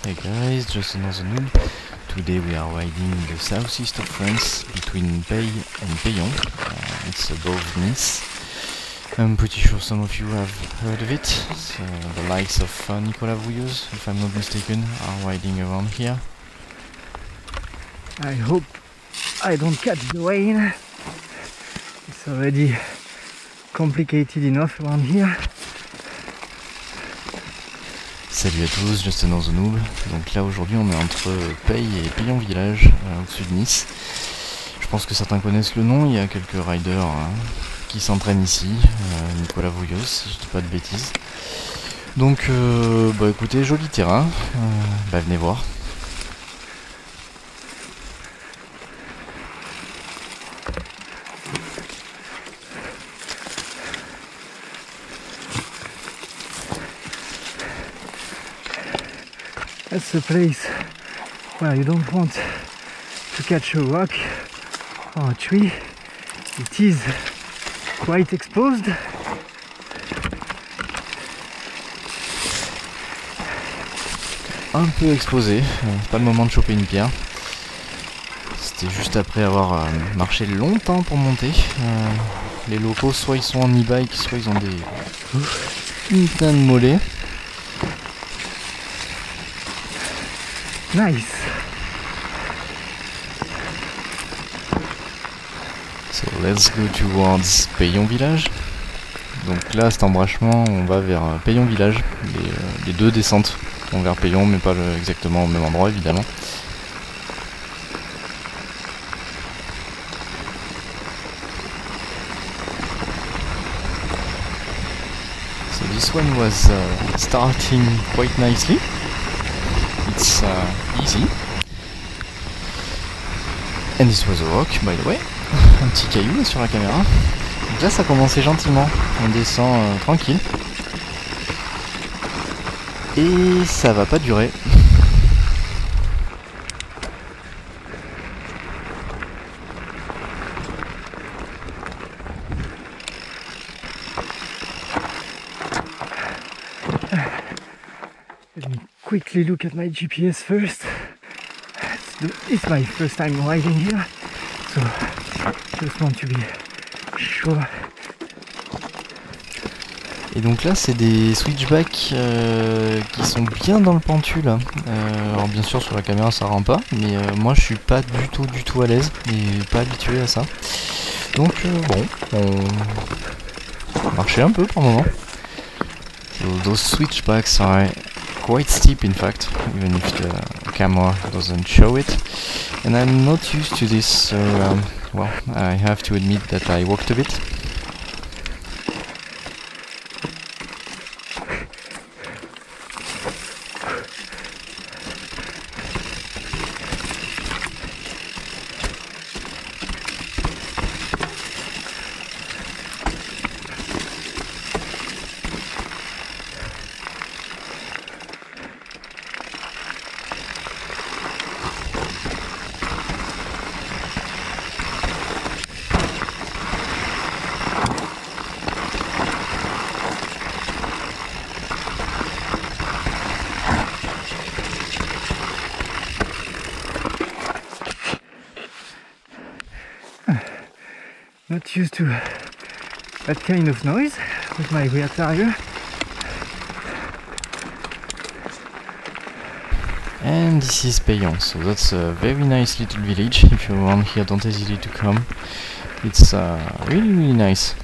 Hey guys, just another noob. Today we are riding the southeast of France between Peille and Payon. It's above Nice. I'm pretty sure some of you have heard of it. So the likes of Nicolas Vouilloz, if I'm not mistaken, are riding around here. I hope I don't catch the rain. It's already complicated enough around here. Salut à tous, just another noob. Donc là aujourd'hui on est entre Peille et Payon village, au-dessus de Nice. Je pense que certains connaissent le nom, il y a quelques riders qui s'entraînent ici, Nicolas Vouilloz si je dis pas de bêtises. Donc bah écoutez, joli terrain, bah venez voir. That's a place where you don't want to catch a rock or a tree. It is quite exposed. Un peu exposé, c'est pas le moment de choper une pierre. C'était juste après avoir marché longtemps pour monter. Les locaux, soit ils sont en e-bike, soit ils ont des putains de mollets. Nice. So let's go towards Payon village. Donc là, cet embranchement, on va vers Payon village. Les deux descentes vont vers Payon, mais pas exactement au même endroit évidemment. So this one was starting quite nicely. It's easy. And this was a rock, by the way. Un petit caillou sur la caméra. Donc là, ça a commencé gentiment. On descend tranquille. Et ça va pas durer. Let me quickly look at my GPS first. It's my first time riding here, so just want to be sure. Et donc là, c'est des switchbacks qui sont bien dans le pentu là. Alors bien sûr, sur la caméra, ça rend pas, mais moi, je suis pas du tout à l'aise et pas habitué à ça. Donc bon, on marchait un peu par moment. So those switchbacks are quite steep in fact, even if the camera doesn't show it. And I'm not used to this, so well, I have to admit that I walked a bit. Not used to that kind of noise with my rear tire. And this is Payon, so that's a very nice little village. If you're around here, don't hesitate to come. It's really nice.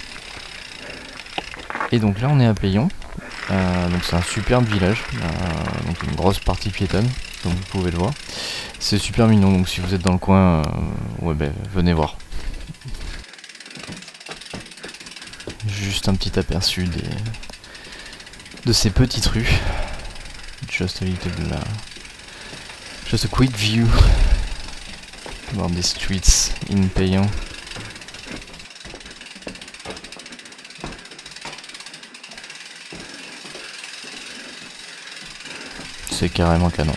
Et donc là on est à Payon, donc c'est un superbe village, donc une grosse partie piétonne, comme vous pouvez le voir. C'est super mignon, donc si vous êtes dans le coin, ouais ben venez voir. Juste un petit aperçu de ces petites rues. Just a little, just a quick view about the streets in Payon. C'est carrément canon.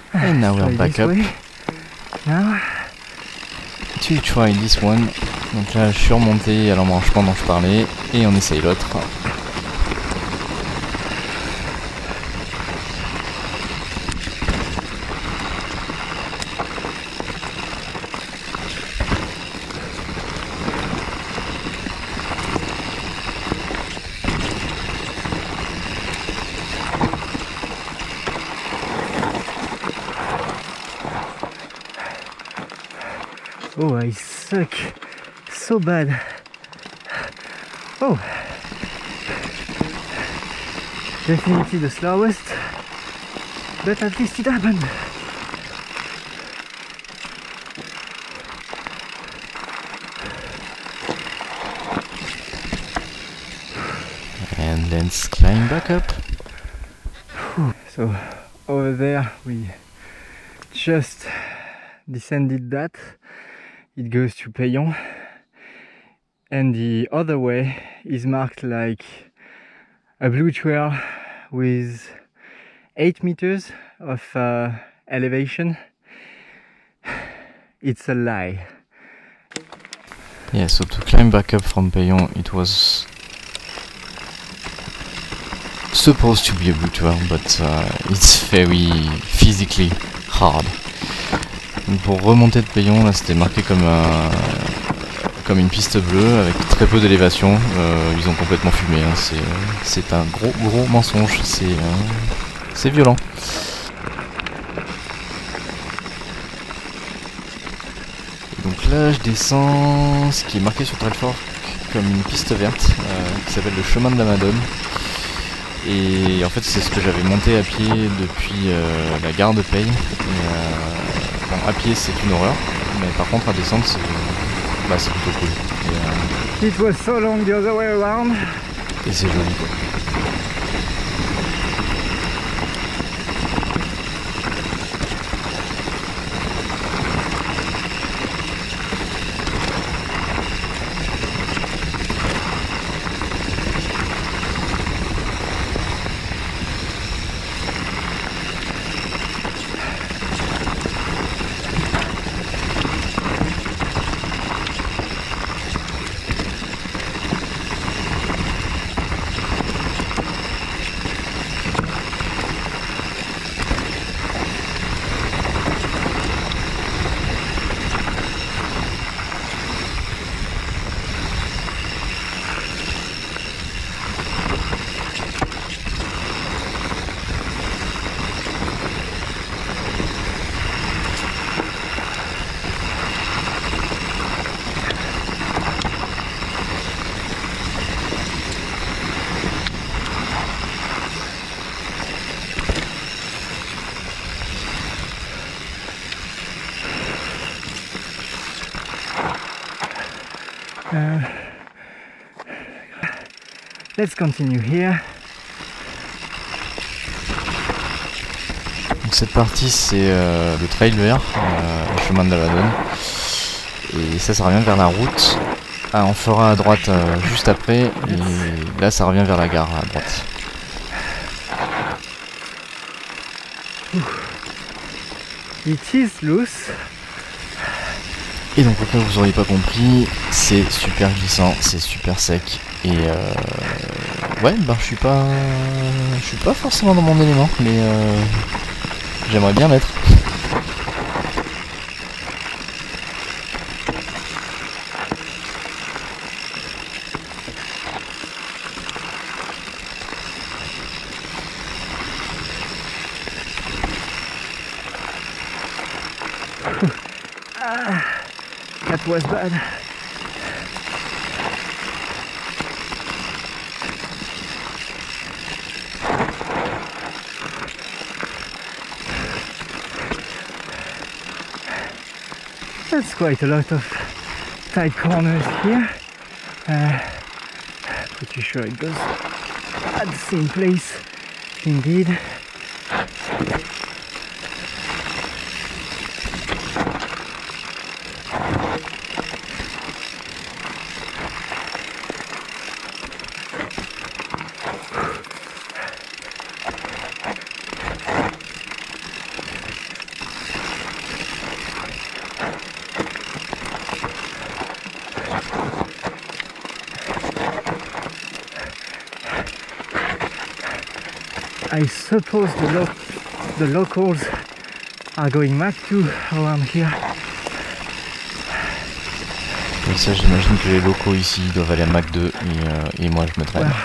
And now we're back up. Now. To try this one. Donc là je suis remonté à l'embranchement dont je parlais et on essaye l'autre. Oh, I suck so bad. Oh, definitely the slowest, but at least it happened. And let's climb back up. So over there we just descended that. It goes to Payon, and the other way is marked like a blue trail with 8 meters of elevation. It's a lie. Yeah, so to climb back up from Payon it was supposed to be a blue trail, but it's very physically hard. Donc pour remonter de Payon, là c'était marqué comme une piste bleue avec très peu d'élévation. Ils ont complètement fumé, hein. C'est un gros mensonge, c'est violent. Et donc là je descends ce qui est marqué sur Trailfork comme une piste verte qui s'appelle le chemin de la Madone. Et en fait c'est ce que j'avais monté à pied depuis la gare de Paye. Bon, à pied c'est une horreur, mais par contre à descendre c'est plutôt cool. It was so long the other way around. Et c'est joli quoi. Let's continue here. Donc cette partie c'est le trail vert, le chemin de la Madone. Et ça revient vers la route. Ah, on fera à droite juste après. Et là ça revient vers la gare à droite. It is loose. Et donc au cas où vous auriez pas compris, c'est super glissant, c'est super sec. Et ouais, je suis pas forcément dans mon élément, mais j'aimerais bien l'être. That was bad. That's quite a lot of tight corners here. Pretty sure it goes at the same place indeed. I suppose the locals are going back to around here. Et ça, j'imagine que les locaux ici doivent aller à Mach 2 et moi je me traîne. Well,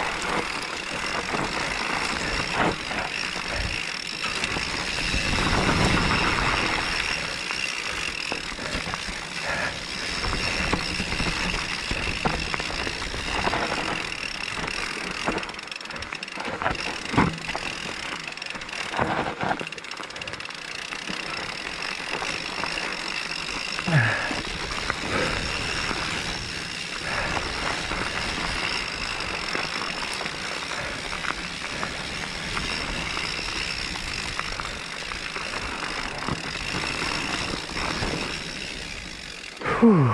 whew.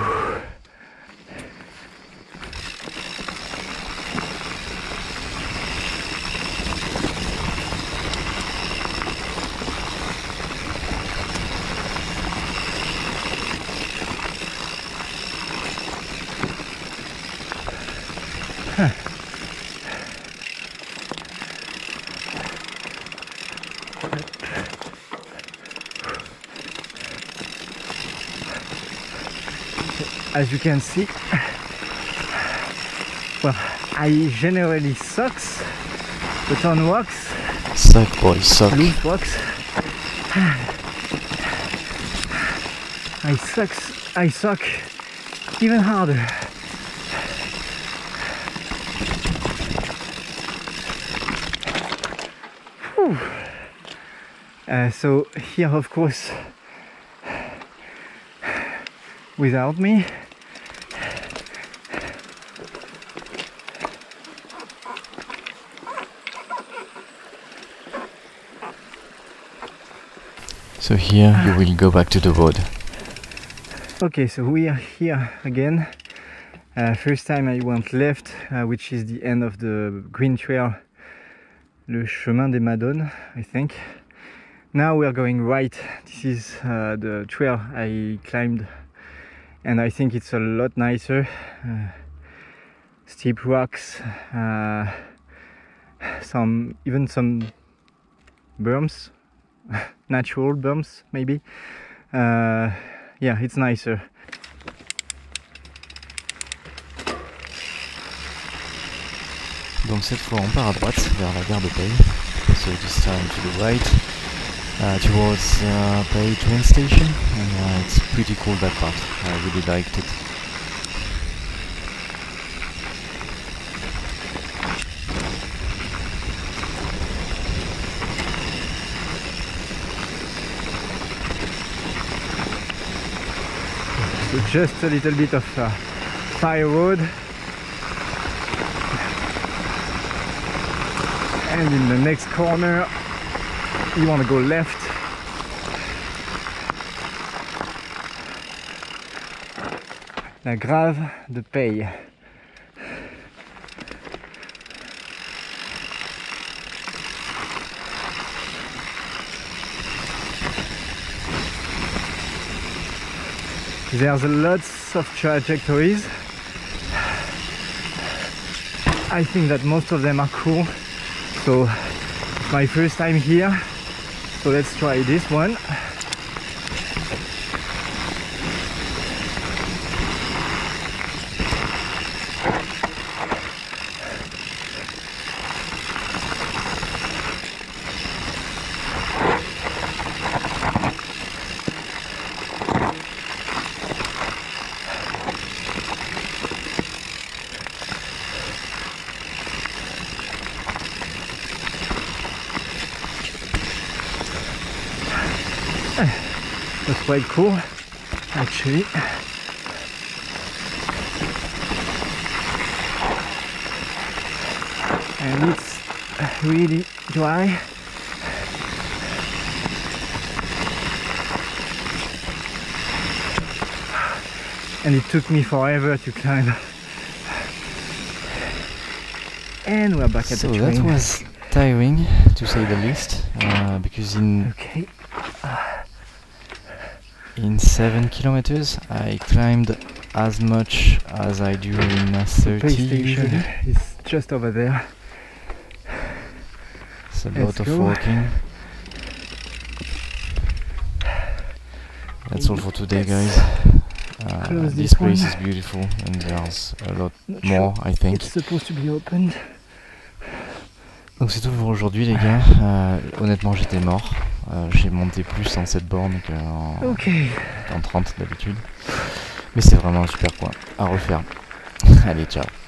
As you can see, well, I generally sucks, but on rocks, Suck boy, suck. loose rocks, I suck even harder. Whew. So here, of course, without me, So here you will go back to the road. okay, so we are here again. First time I went left, which is the end of the green trail, le chemin des Madones, I think. Now we are going right. This is the trail I climbed, and I think it's a lot nicer. Steep rocks, even some berms, natural berms maybe. Yeah, it's nicer. Donc cette fois on part à droite vers la gare de Pei. So this time to the right, towards Pei train station. And it's pretty cool, that part. I really liked it. So just a little bit of fire road, and in the next corner you want to go left. La Grave de Pei. There's lots of trajectories. I think that most of them are cool. So it's my first time here. So let's try this one. That's quite cool, actually. And it's really dry. And it took me forever to climb. And we're back at the train. So that was tiring, to say the least, because Okay. in 7 kilometers I climbed as much as I do in 30 PlayStation usually. is just over there. It's a lot Let's of go. walking. That's all for today, guys. Close This this place one. is beautiful and there's a lot Not more, sure I think. It's supposed to be opened. Donc c'est tout pour aujourd'hui, les gars. Honnêtement, j'étais mort. J'ai monté plus en cette borne qu'en 30 d'habitude. Mais c'est vraiment un super coin à refaire. Allez, ciao.